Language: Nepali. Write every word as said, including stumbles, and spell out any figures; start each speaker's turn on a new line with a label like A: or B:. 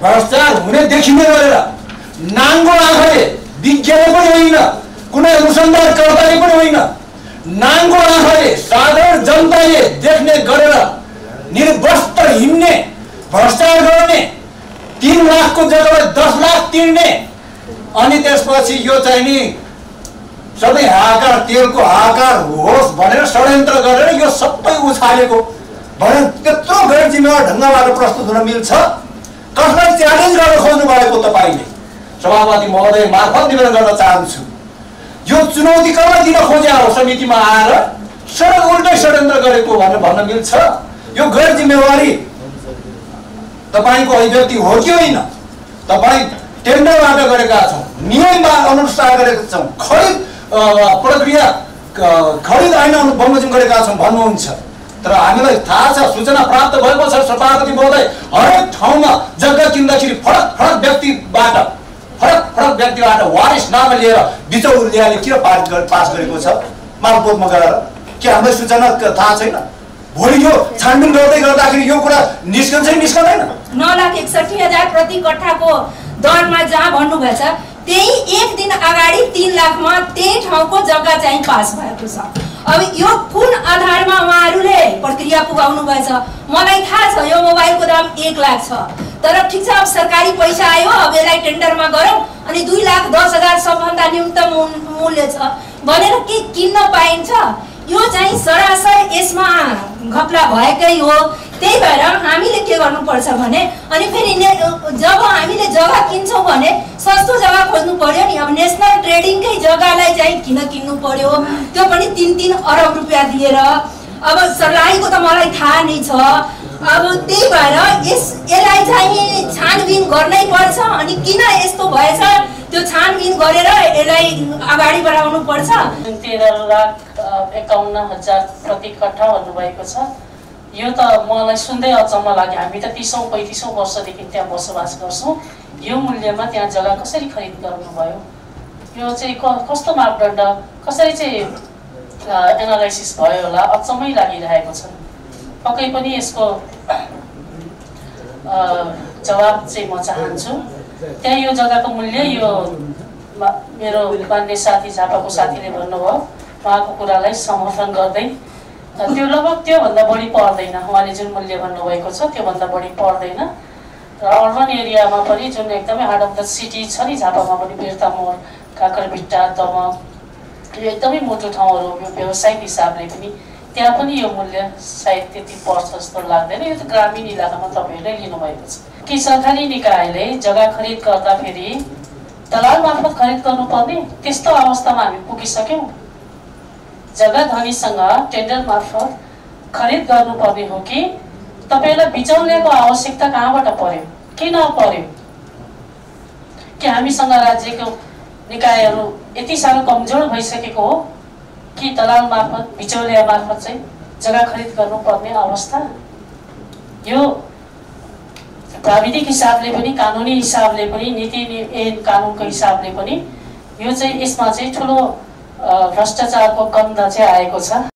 A: भ्रष्टाचार हुने देखिने गरेर नाङ्गो आँखाले विज्ञले पनि होइन कुनै अनुसन्धानकर्ताले पनि होइन नाङ्गो आँखाले साधारण जनताले देख्ने गरेर निर्वस्त्र हिँड्ने भ्रष्टाचार गर्ने तीन लाखको जग्गामा दस लाख तिर्ने अनि त्यसपछि यो चाहिँ नि सबै हाहाकार तेलको हाहाकार होस् भनेर षड्यन्त्र गरेर यो सबै उछालेको भने त्यत्रो गैर जिम्मेवार ढङ्गबाट प्रस्तुत हुन मिल्छ कसलाई च्यालेन्ज गर्न खोज्नु भएको तपाईले सभापति महोदय मार्फत निवेदन गर्न चाहन्छु यो चुनौती कसलाई दिन खोजे हो समितिमा आएर सडक उल्टै षड्यन्त्र गरेको भनेर भन्न मिल्छ यो गैर जिम्मेवारी तपाईको अभिव्यक्ति हो कि होइन तपाई टेन्डरबाट गरेका छौं नियममा अनुसार गरेका छौं खरिद प्रक्रिया खरिद ऐन बमोजिम गरेका छौं भन्नुहुन्छ तर हामीलाई थाहा छ सूचना प्राप्त भएको छ सभापति महोदय हरेक ठाउँमा जग्गा किन्दाखेरि फरक फरक व्यक्तिबाट फरक फरक व्यक्तिबाट वारिस नाम लिएर बिचौलियाले किन पास गरेको छ मालपोतमा गएर के हामीलाई सूचना थाहा छैन भोलि यो छानबिन गर्दै गर्दाखेरि यो कुरा निस्कन्छ कि निस्कदैन
B: नौ लाख एकसठी हजार प्रति कट्ठाको दरमा जहाँ भन्नुभएछ त्यही एक दिन अगाडि तीन लाखमा त्यही ठाउँको जग्गा चाहिँ पास भएको छ अब यो कुन आधारमा उहाँहरूले प्रक्रिया पुगाउनु भएछ मलाई थाहा छ यो मोबाइलको दाम एक लाख छ तर ठिक छ अब सरकारी पैसा आयो अब यसलाई टेन्डरमा गरौँ अनि दुई लाख दस हजार सबभन्दा न्यूनतम मूल्य छ भनेर के किन्न पाइन्छ यो चाहिँ सरासर यसमा घपला भएकै हो त्यही भएर हामीले के गर्नुपर्छ भने अनि फेरि जब हामीले जग्गा किन्छौँ भने सस्तो जग्गा खोज्नु पर्यो नि अब नेसनल ट्रेडिङकै जग्गालाई चाहिँ किन किन्नु पर्यो त्यो पनि तीन तीन अरब रुपियाँ दिएर अब सर्लाहीको त मलाई थाहा नै छ अब त्यही भएर यस यसलाई चाहिँ छानबिन गर्नै पर्छ अनि किन यस्तो भएछ त्यो छानबिन गरेर यसलाई अगाडि बढाउनु पर्छ
C: तेह्र लाख एकाउन्न हजार प्रति कट्ठा भन्नुभएको छ यो त मलाई सुन्दै अचम्म लाग्यो हामी त तीसौँ पैँतिसौँ वर्षदेखि त्यहाँ बसोबास गर्छौँ यो मूल्यमा त्यहाँ जग्गा कसरी खरिद गर्नुभयो यो चाहिँ कस्तो मापदण्ड कसरी चाहिँ एनालाइसिस भयो होला अचम्मै लागिरहेको छ पक्कै पनि यसको जवाब चाहिँ म चाहन्छु त्यहाँ यो जग्गाको मूल्य यो मेरो मान्य साथी झापाको साथीले भन्नुभयो उहाँको कुरालाई समर्थन गर्दै त्यो लगभग त्योभन्दा बढी पर्दैन उहाँले जुन मूल्य भन्नुभएको छ त्योभन्दा बढी पर्दैन र अर्बन एरियामा पनि जुन एकदमै हार्ट अफ द सिटी छ नि झापामा पनि बिर्तामोड काकरभिट्टा दमक यो एकदमै मोटो ठाउँहरू व्यावसायिक हिसाबले पनि त्यहाँ पनि यो मूल्य सायद त्यति पर्छ जस्तो लाग्दैन यो त ग्रामीण इलाकामा तपाईँहरूले लिनुभएको छ कि सरकारी निकायले जग्गा खरिद गर्दाखेरि दलाल मार्फत खरिद गर्नुपर्ने त्यस्तो अवस्थामा हामी पुगिसक्यौँ जग्गा धनीसँग टेन्डर मार्फत खरिद गर्नुपर्ने हो कि तपाईँलाई बिचौलियाको आवश्यकता कहाँबाट पर्यो किन पर्यो कि हामीसँग राज्यको निकायहरू यति साह्रो कमजोर भइसकेको हो कि दलाल मार्फत बिचौलिया मार्फत चाहिँ जग्गा खरिद गर्नुपर्ने अवस्था यो प्राविधिक हिसाबले पनि कानुनी हिसाबले पनि नीति ऐन कानुनको हिसाबले पनि यो चाहिँ यसमा चाहिँ ठुलो भ्रष्टाचारको गन्ध चाहिँ आएको छ